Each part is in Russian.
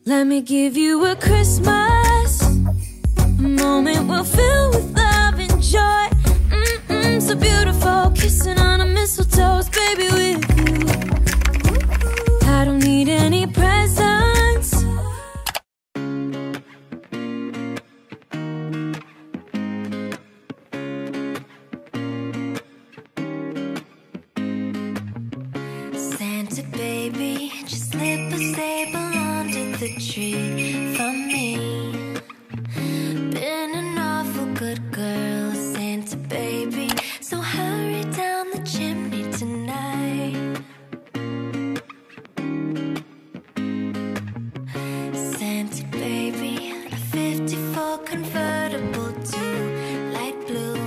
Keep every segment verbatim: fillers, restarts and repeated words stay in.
Let me give you a Christmas moment we'll fill with love and joy. Mm-mm, so beautiful, kissing on a mistletoe, baby, with you. I don't need any presents. Santa baby, just slip a sable under the tree for me. Been an awful good girl, Santa baby, so hurry down the chimney tonight. Santa baby, a fifty-four convertible to light blue.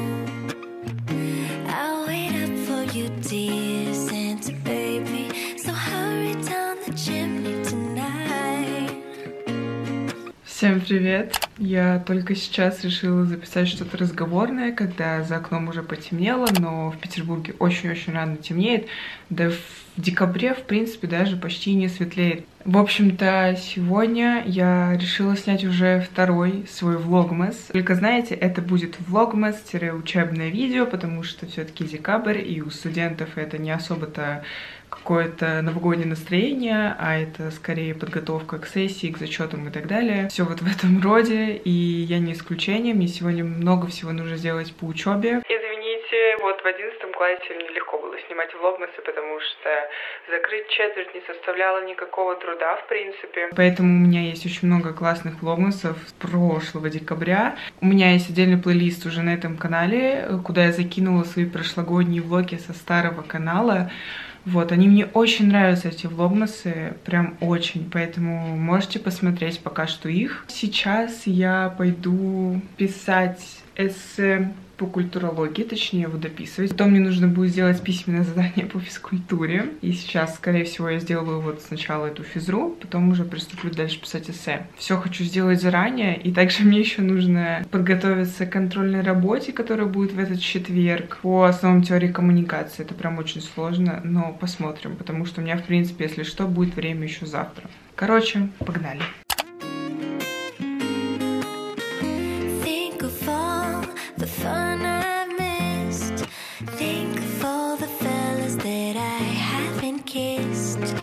I'll wait up for you, dear Santa baby, so hurry down the chimney tonight. Всем привет! Я только сейчас решила записать что-то разговорное, когда за окном уже потемнело, но в Петербурге очень-очень рано темнеет, да в декабре, в принципе, даже почти не светлеет. В общем-то, сегодня я решила снять уже второй свой влогмас. Только знаете, это будет влогмас-учебное видео, потому что все-таки декабрь, и у студентов это не особо-то какое-то новогоднее настроение, а это скорее подготовка к сессии, к зачетам и так далее. Все вот в этом роде, и я не исключение. Мне сегодня много всего нужно сделать по учебе. Извините, вот в одиннадцатом классе нелегко было снимать влогмасы, потому что закрыть четверть не составляло никакого труда, в принципе. Поэтому у меня есть очень много классных влогмасов с прошлого декабря. У меня есть отдельный плейлист уже на этом канале, куда я закинула свои прошлогодние влоги со старого канала. Вот, они мне очень нравятся, эти влогмасы, прям очень, поэтому можете посмотреть пока что их. Сейчас я пойду писать эссе по культурологии, точнее его дописывать. Потом мне нужно будет сделать письменное задание по физкультуре. И сейчас, скорее всего, я сделаю вот сначала эту физру, потом уже приступлю дальше писать эссе. Все хочу сделать заранее, и также мне еще нужно подготовиться к контрольной работе, которая будет в этот четверг по основам теории коммуникации. Это прям очень сложно, но посмотрим, потому что у меня, в принципе, если что, будет время еще завтра. Короче, погнали. The fun I've missed. Think of all the fellas that I haven't kissed.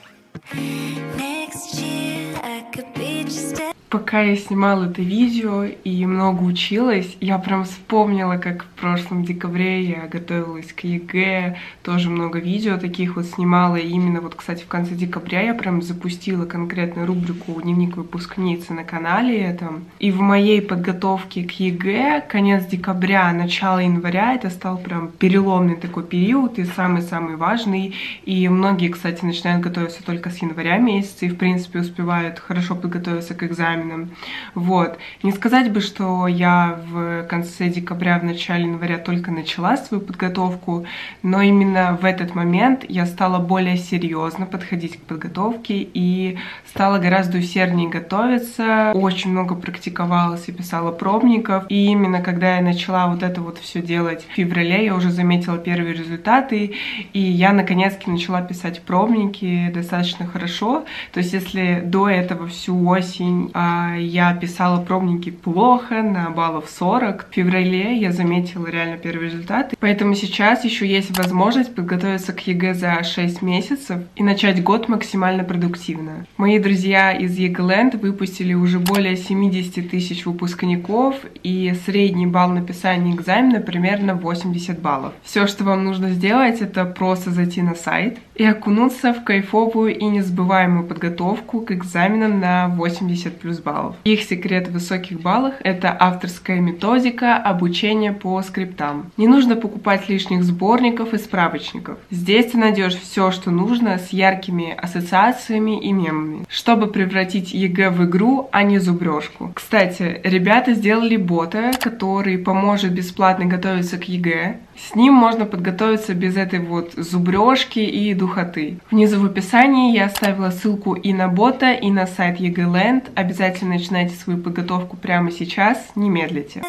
Next year I could be just a... Пока я снимала это видео и много училась, я прям вспомнила, как в прошлом декабре я готовилась к ЕГЭ, тоже много видео таких вот снимала. И именно вот, кстати, в конце декабря я прям запустила конкретную рубрику «Дневник выпускницы» на канале этом. И в моей подготовке к ЕГЭ конец декабря, начало января, это стал прям переломный такой период и самый-самый важный. И многие, кстати, начинают готовиться только с января месяца и, в принципе, успевают хорошо подготовиться к экзаменам. Вот. Не сказать бы, что я в конце декабря, в начале января только начала свою подготовку, но именно в этот момент я стала более серьезно подходить к подготовке и стала гораздо усерднее готовиться, очень много практиковалась и писала пробников. И именно когда я начала вот это вот все делать в феврале, я уже заметила первые результаты, и я наконец-таки начала писать пробники достаточно хорошо. То есть если до этого всю осень я писала пробники плохо, на баллов сорок. В феврале я заметила реально первые результаты. Поэтому сейчас еще есть возможность подготовиться к ЕГЭ за шесть месяцев и начать год максимально продуктивно. Мои друзья из ЕГЭ-ленд выпустили уже более семидесяти тысяч выпускников, и средний балл написания экзамена примерно восемьдесят баллов. Все, что вам нужно сделать, это просто зайти на сайт и окунуться в кайфовую и незабываемую подготовку к экзаменам на восемьдесят плюс баллов. Их секрет в высоких баллах — это авторская методика обучения по скриптам. Не нужно покупать лишних сборников и справочников. Здесь ты найдешь все, что нужно, с яркими ассоциациями и мемами, чтобы превратить ЕГЭ в игру, а не зубрежку. Кстати, ребята сделали бота, который поможет бесплатно готовиться к ЕГЭ. С ним можно подготовиться без этой вот зубрежки и духоты. Внизу в описании я оставила ссылку и на бота, и на сайт ЕГЭ-ленд. Обязательно начинайте свою подготовку прямо сейчас, не медлите.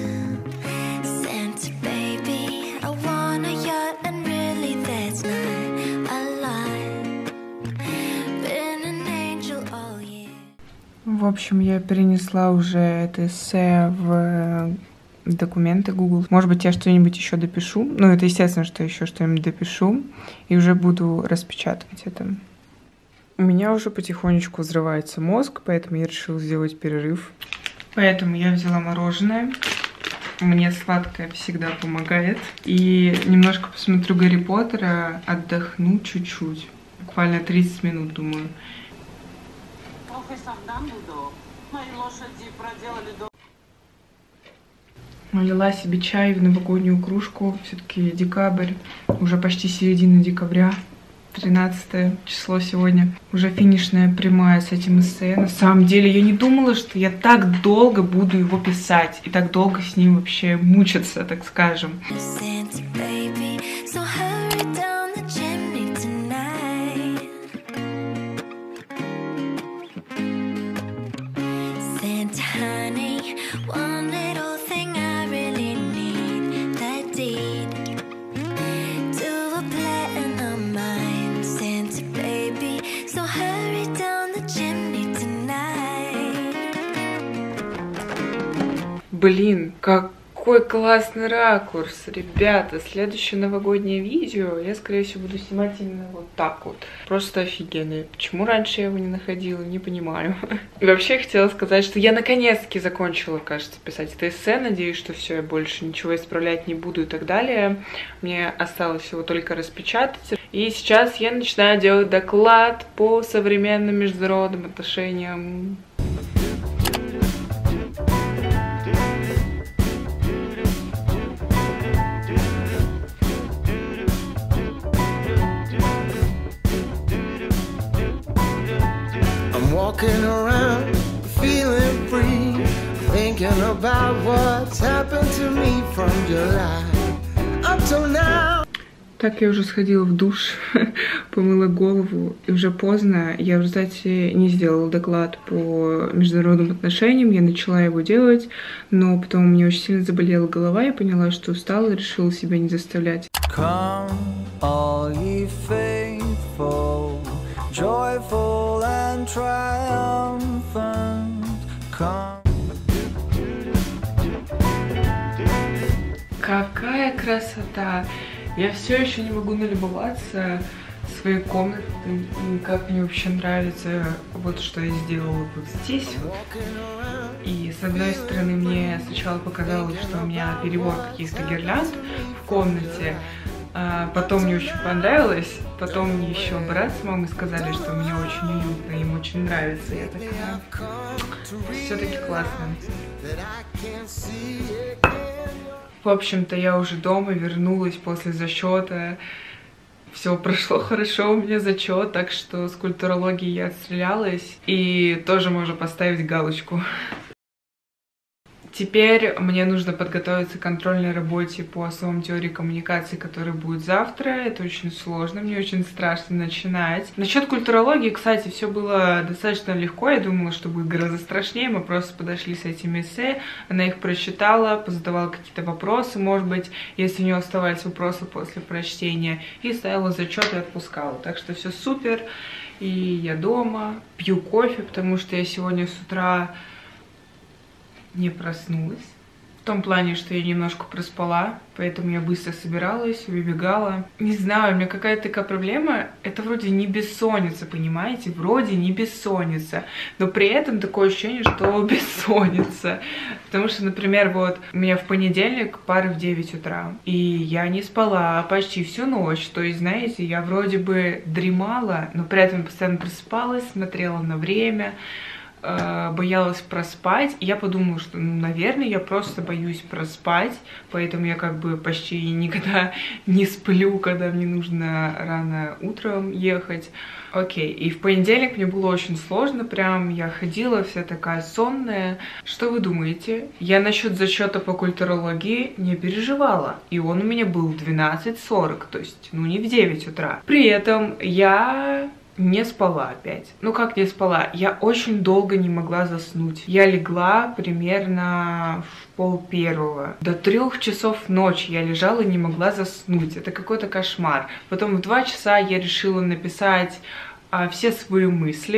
Santa baby, I want a yacht and really that's not общем, я перенесла уже это эссе в документы Google. Может быть, я что-нибудь еще допишу. Ну, это естественно, что еще что-нибудь допишу. И уже буду распечатывать это. У меня уже потихонечку взрывается мозг, поэтому я решила сделать перерыв. Поэтому я взяла мороженое. Мне сладкое всегда помогает. И немножко посмотрю Гарри Поттера, отдохну чуть-чуть. Буквально тридцать минут, думаю. Профессор Дамблдор, мои лошади проделали до... Налила себе чай в новогоднюю кружку. Все-таки декабрь, уже почти середина декабря. тринадцатое число сегодня. Уже финишная прямая с этим эссе. На самом деле я не думала, что я так долго буду его писать. И так долго с ним вообще мучиться, так скажем. Блин, какой классный ракурс, ребята. Следующее новогоднее видео я, скорее всего, буду снимать именно вот так вот. Просто офигенный. Почему раньше я его не находила, не понимаю. И вообще я хотела сказать, что я наконец-таки закончила, кажется, писать это эссе. Надеюсь, что все, я больше ничего исправлять не буду и так далее. Мне осталось его только распечатать. И сейчас я начинаю делать доклад по современным международным отношениям. Walking around, feeling free, thinking about what's happened to me from July up till now. Так, я уже сходила в душ, помыла голову, и уже поздно. Я в результате не сделала доклад по международным отношениям, я начала его делать, но потом у меня очень сильно заболела голова, я поняла, что устала, решила себя не заставлять. Come, all ye faithful, joyful and triumphant, come. Какая красота! Я все еще не могу налюбоваться своей комнатой, и как мне вообще нравится вот что я сделала вот здесь вот. И с одной стороны мне сначала показалось, что у меня перебор каких-то гирлянд в комнате, а потом мне очень понравилось, потом мне еще брат с мамой сказали, что мне очень уютно, им очень нравится. Я такая, все-таки классно. В общем-то, я уже дома, вернулась после зачета. Все прошло хорошо, у меня зачет, так что с культурологией я отстрелялась. И тоже можно поставить галочку. Теперь мне нужно подготовиться к контрольной работе по основам теории коммуникации, которая будет завтра. Это очень сложно, мне очень страшно начинать. Насчет культурологии, кстати, все было достаточно легко. Я думала, что будет гораздо страшнее. Мы просто подошли с этими эссе, она их прочитала, позадавала какие-то вопросы, может быть, если у нее оставались вопросы после прочтения, и ставила зачет и отпускала. Так что все супер. И я дома, пью кофе, потому что я сегодня с утра не проснулась. В том плане, что я немножко проспала, поэтому я быстро собиралась, выбегала. Не знаю, у меня какая-то такая проблема. Это вроде не бессонница, понимаете? Вроде не бессонница, но при этом такое ощущение, что бессонница. Потому что, например, вот у меня в понедельник пары в девять утра, и я не спала почти всю ночь. То есть, знаете, я вроде бы дремала, но при этом постоянно просыпалась, смотрела на время, боялась проспать, и я подумала, что, ну, наверное, я просто боюсь проспать, поэтому я как бы почти никогда не сплю, когда мне нужно рано утром ехать. Окей, и в понедельник мне было очень сложно, прям я ходила вся такая сонная. Что вы думаете? Я насчет зачета по культурологии не переживала, и он у меня был в двенадцать сорок, то есть, ну, не в девять утра. При этом я не спала опять. Ну как не спала? Я очень долго не могла заснуть. Я легла примерно в пол первого. До трех часов ночи я лежала и не могла заснуть. Это какой-то кошмар. Потом в два часа я решила написать а, все свои мысли.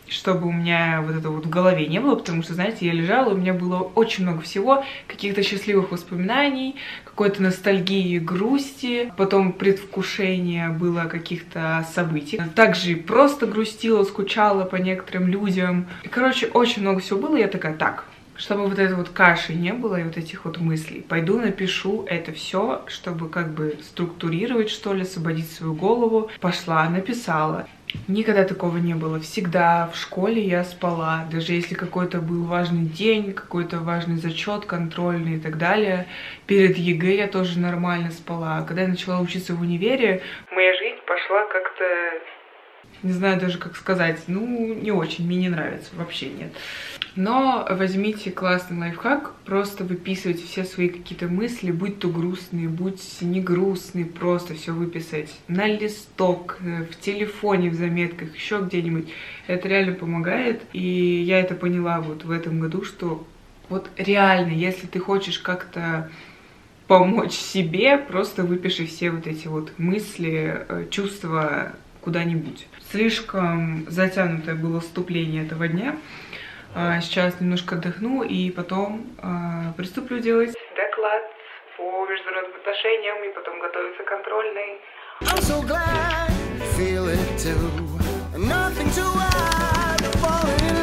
чтобы у меня вот это вот в голове не было, потому что, знаете, я лежала, у меня было очень много всего, каких-то счастливых воспоминаний, какой-то ностальгии, грусти, потом предвкушение было каких-то событий. Также просто грустила, скучала по некоторым людям. И, короче, очень много всего было, я такая, так, чтобы вот этой вот каши не было и вот этих вот мыслей, пойду напишу это все, чтобы как бы структурировать, что ли, освободить свою голову. Пошла, написала. Никогда такого не было. Всегда в школе я спала. Даже если какой-то был важный день, какой-то важный зачет, контрольный и так далее. Перед ЕГЭ я тоже нормально спала. Когда я начала учиться в универе, моя жизнь пошла как-то... Не знаю даже, как сказать. Ну, не очень. Мне не нравится. Вообще нет. Но возьмите классный лайфхак. Просто выписывать все свои какие-то мысли. Будь то грустные, будь не грустные. Просто все выписать на листок, в телефоне, в заметках, еще где-нибудь. Это реально помогает. И я это поняла вот в этом году, что вот реально, если ты хочешь как-то помочь себе, просто выпиши все вот эти вот мысли, чувства куда-нибудь. Слишком затянутое было вступление этого дня. Сейчас немножко отдохну и потом приступлю делать доклад по международным отношениям и потом готовиться контрольный. I'm so glad, feel it too. Nothing to hide, falling in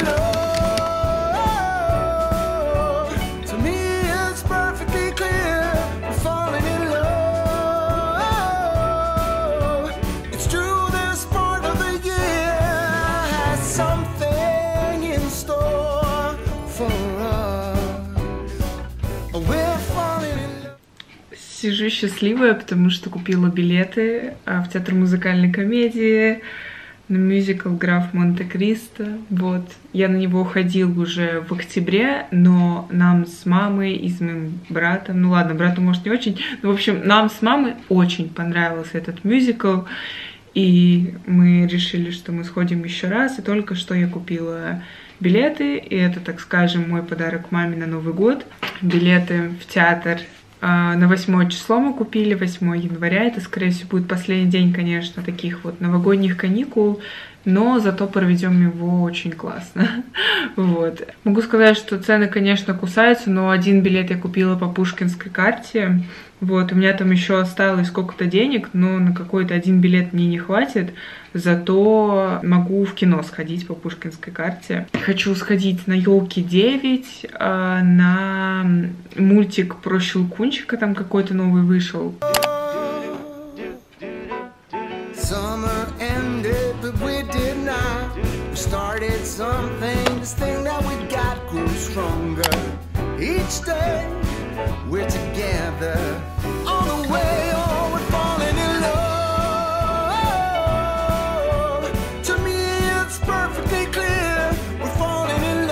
love. To me it's perfectly clear, I'm falling in love. It's true, this part of the year has something in store for us. We're falling in love. Сижу счастливая, потому что купила билеты в театр музыкальной комедии, на мюзикл «Граф Монте-Кристо». Вот. Я на него ходила уже в октябре, но нам с мамой и с моим братом, ну ладно, брату, может, не очень, но, в общем, нам с мамой очень понравился этот мюзикл, и мы решили, что мы сходим еще раз, и только что я купила билеты, и это, так скажем, мой подарок маме на Новый год. Билеты в театр на восьмое число мы купили, восьмое января. Это, скорее всего, будет последний день, конечно, таких вот новогодних каникул, но зато проведем его очень классно. Вот. Могу сказать, что цены, конечно, кусаются, но один билет я купила по пушкинской карте. Вот, у меня там еще осталось сколько-то денег, но на какой-то один билет мне не хватит, зато могу в кино сходить по пушкинской карте. Хочу сходить на «Елки девять», на мультик про Щелкунчика, там какой-то новый вышел. We're together on the way, oh, we're falling in love. To me it's perfectly clear, we're falling in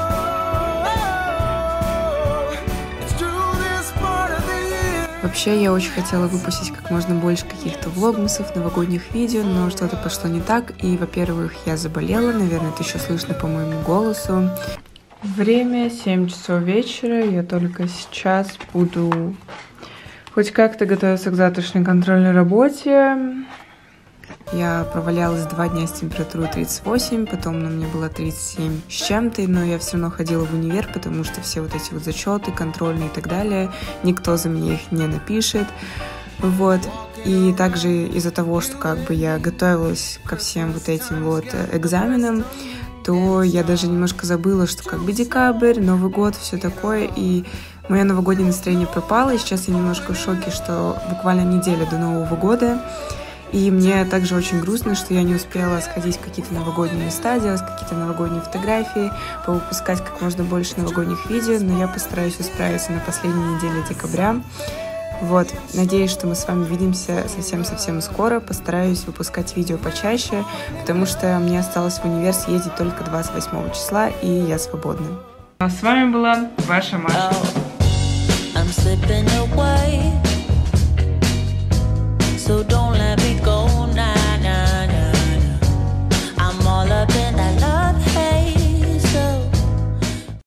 love. It's true, this part of the year. Вообще, я очень хотела выпустить как можно больше каких-то влогмасов, новогодних видео, но что-то пошло не так. И, во-первых, я заболела, наверное, это еще слышно по моему голосу. Время семь часов вечера, я только сейчас буду хоть как-то готовиться к завтрашней контрольной работе. Я провалялась два дня с температурой тридцать восемь, потом на мне было тридцать семь с чем-то, но я все равно ходила в универ, потому что все вот эти вот зачеты, контрольные и так далее, никто за меня их не напишет. Вот. И также из-за того, что как бы я готовилась ко всем вот этим вот экзаменам, то я даже немножко забыла, что как бы декабрь, Новый год, все такое, и мое новогоднее настроение пропало, и сейчас я немножко в шоке, что буквально неделя до Нового года, и мне также очень грустно, что я не успела сходить в какие-то новогодние места, делать какие-то новогодние фотографии, повыпускать как можно больше новогодних видео, но я постараюсь справиться на последней неделе декабря. Вот, надеюсь, что мы с вами увидимся совсем-совсем скоро. Постараюсь выпускать видео почаще, потому что мне осталось в универ съездить только двадцать восьмого числа, и я свободна. А с вами была ваша Маша. I'm slipping away, so don't let